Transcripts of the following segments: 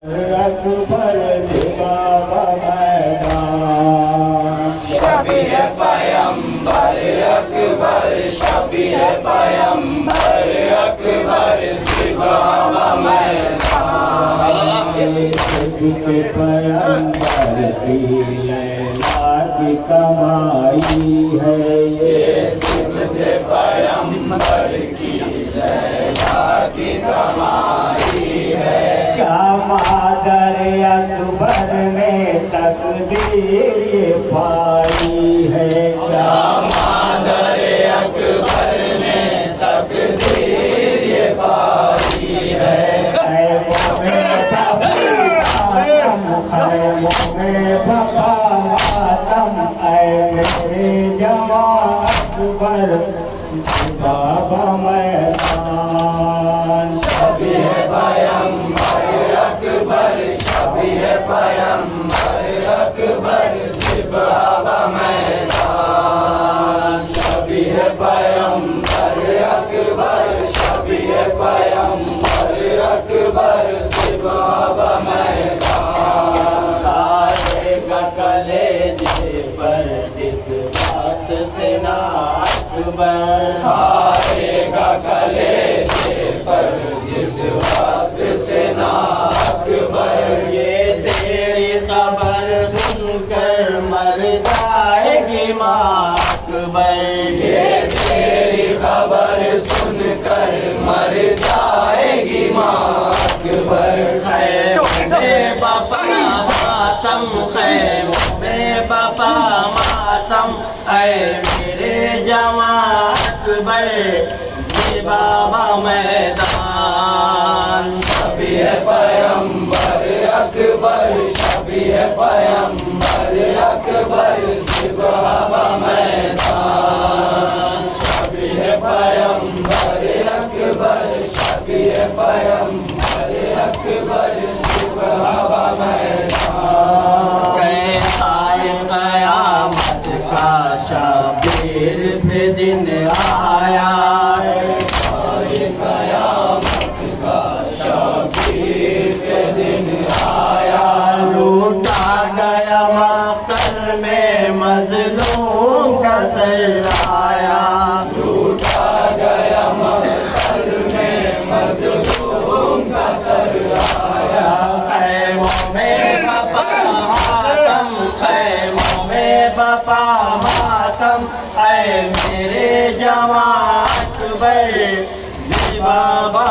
अकबर बाबा मैदान शबीह पैगंबर अकबर शबीह पैगंबर अकबर बाबा मैदान पैगंबर की लैला की कमाई है ये सिद्ध पैगंबर की लैला की कमाई है। क्या मादर अकबर ने तकदीर पाई है क्या मादर अकबर ने तकदीर पाई है। खैमों में बपा मातम ऐ मेरे जवान अकबर बाबा मैदान शबीह पैगंबर अकबर शबीह पैगंबर अकबर बाबा मैदान शबीह पैगंबर अकबर शबीह पैगंबर अकबर बाबा मैदान। खाएगा कलेजे पर जिस बात से ना अकबर खाएगा कलेजे पर जिस बात से ना अकबर ये तेरी खबर सुनकर मर जाएगी माँ अकबर ये तेरी खबर सुनकर मर जाएगी माँ अकबर। खैमों में बाबा मातम खैमों में बाबा मातम ऐ मेरे जवान अकबर बाबा मैदान शबीह पैगंबर अकबर शबीह पैगंबर अकबर बाबा मैदान शबीह पैगंबर अकबर शबीह पैगंबर अकबर बाबा मैदान। आए कयामत का शबीर पे दिन आया कयामत का शबीर के दिन आया। लूटा गया मक्तल में मजलूम का सराया लूटा गया मक्तल में मजलूम का सराया। खैमों में बपा मातम खैमों में बपा मातम ऐ मेरे जवान अकबर बाबा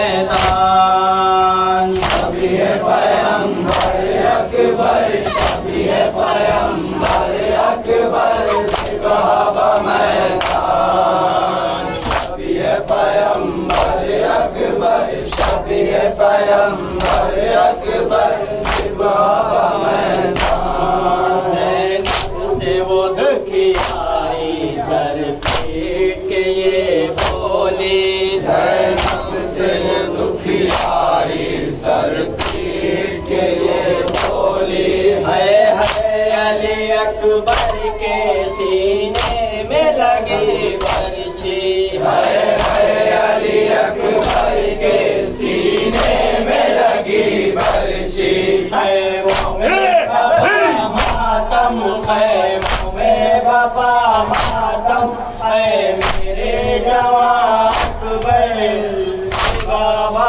मैदान शबीह पैगंबर अकबर शबीह पैगंबर अकबर बाबा मैदान शबीह पैगंबर अकबर शबीह पैगंबर अकबर बाबा मैदान। से वो दुखी आई सर पीट के ये बोली से दुखी आई सर पीट के ये बोली है अली अकबर के सीने में लगी बर्छी है अली अकबर के सीने में लगी बर्छी। खैमों में बपा मातम खैमों में बपा मातम ऐ मेरे जवान अकबर बाबा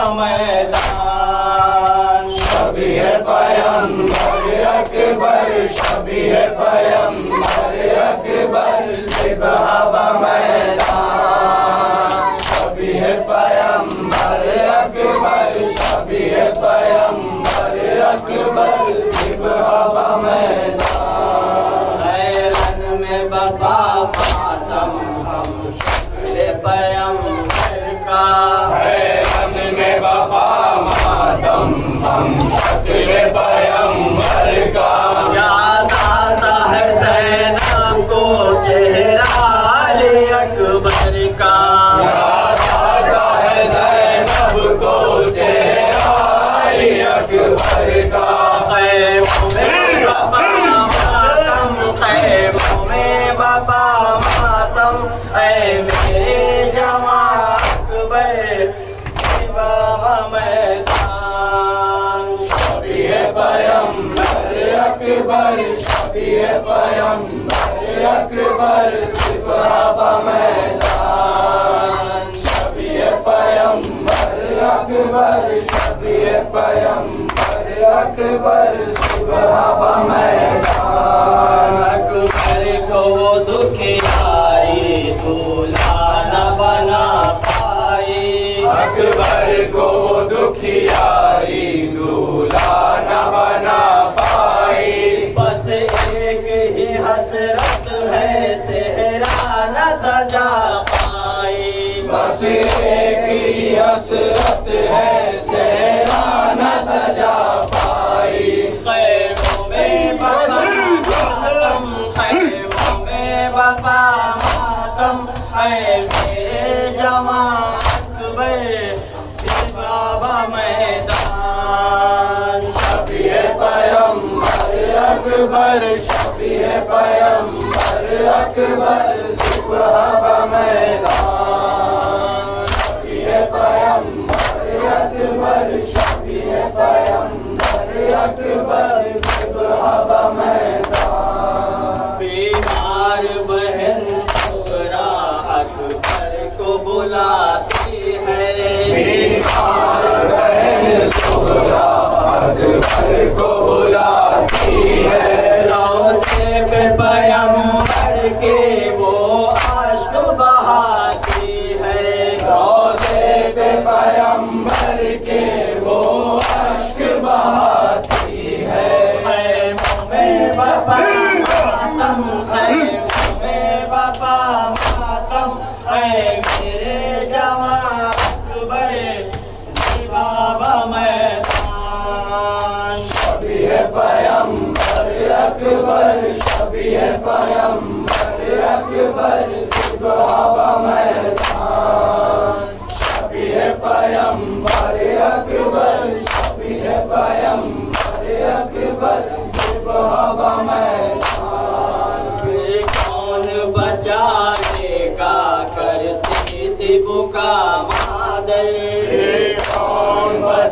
मैदान शबीह पैगंबर अकबर शबीह पैगंबर अकबर बाबा मैदान शबीह पैगंबर अकबर शबीह पैगंबर अकबर बाबा मैदान। ऐलन में बपा मातम हम शक्ल पैगंबर का हैरन में बपा मातम हम शक्ल पैगंबर का। याद आता है ज़ैनब को चेहरा अली अकबर का याद आता है ज़ैनब को चेहरा अली अकबर का। खैमों में बपा मातम खैमों में बपा मातम ऐ मेरे जवान अकबर बाबा मैदान अकबर शबीह पैगंबर अकबर सिपहा मैदान शबीह पैगंबर अकबर शबीह पैगंबर अकबर सिपहा मैदान अकबर को वो दुखियाई दूल्हा न बना पाए अकबर को वो दुखियाई दूल्हा न बना पाए बस एक ही हसरत है सेहरा न सजा पाए बस एक ही हसरत है सेहरा न सजा पाए खैमों में बाबा मातम खैमों में बाबा मातम है मेरे जवान अकबर बाबा मैदान शबीह पैगंबर अकबर शबीह पैगंबर अकबर सिपहा मैदान शबीह पैगंबर अकबर शबीह पैगंबर अकबर सिपहा मैदान बीमार बहन छोरा अकबर को बुलाती है बीमार बहन छोरा अकबर को बुलाती है रोज़े पे पैगंबर के वो अश्क बहाती है रोज़े पे पैगंबर के वो अश्क बहाती है खैमों में बाबा मातम खैमों में बाबा मातम है मेरे जवान अकबर सिपहा मैदान शबीह पैगंबर अकबर शबीह पैगंबर अकबर सिपहा मैदान शबीह पैगंबर अकबर शबीह पैगंबर अकबर सिपहा मैदान कौन बचाएगा करती थी बुका मादर कौन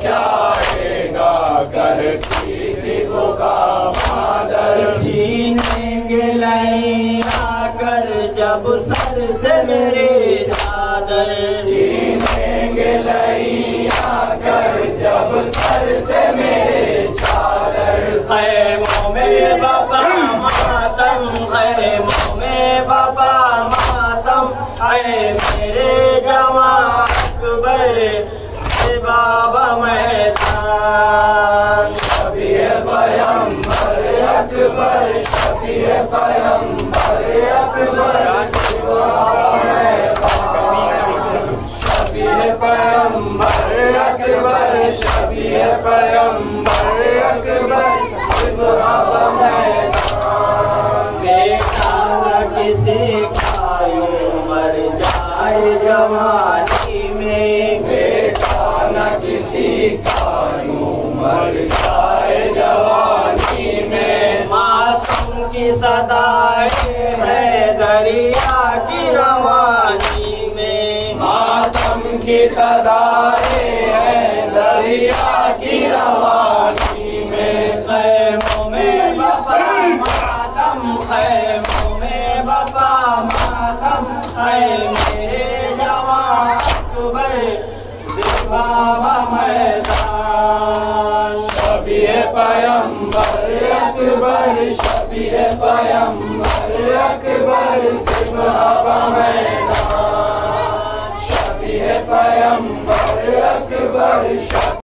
बचाएगा करती थी बुका मादर छीनेंगे लैया कर जब सर से मेरी चादर छीनेंगे लैया कर जब सर से मेरे चादर खैमों में बाबा मातम खैमों में बाबा मातम है मेरे जवान अकबर सिपहा मैदान शबीह पैगंबर अकबर शबीह पैगंबर अकबर सिपहा मैदान शबीह पैगंबर अकबर शबीह पैगंबर अकबर सिपहा मैदान बेटा न किसी का यूं मर जाए जवानी में बेटा न किसी का यूं मर जाए जवानी में मासूम की सदाएं है दरिया की रवानी में मातम की सदाएं है दरिया की रवानी में खैमों में बाबा मातम खैमों में बाबा मातम है मेरे जवान अकबर सिपहा मैदान शबीह पैगंबर अकबर शबीह पैगंबर अकबर सिपहा मैदान शबीह पैगंबर अकबर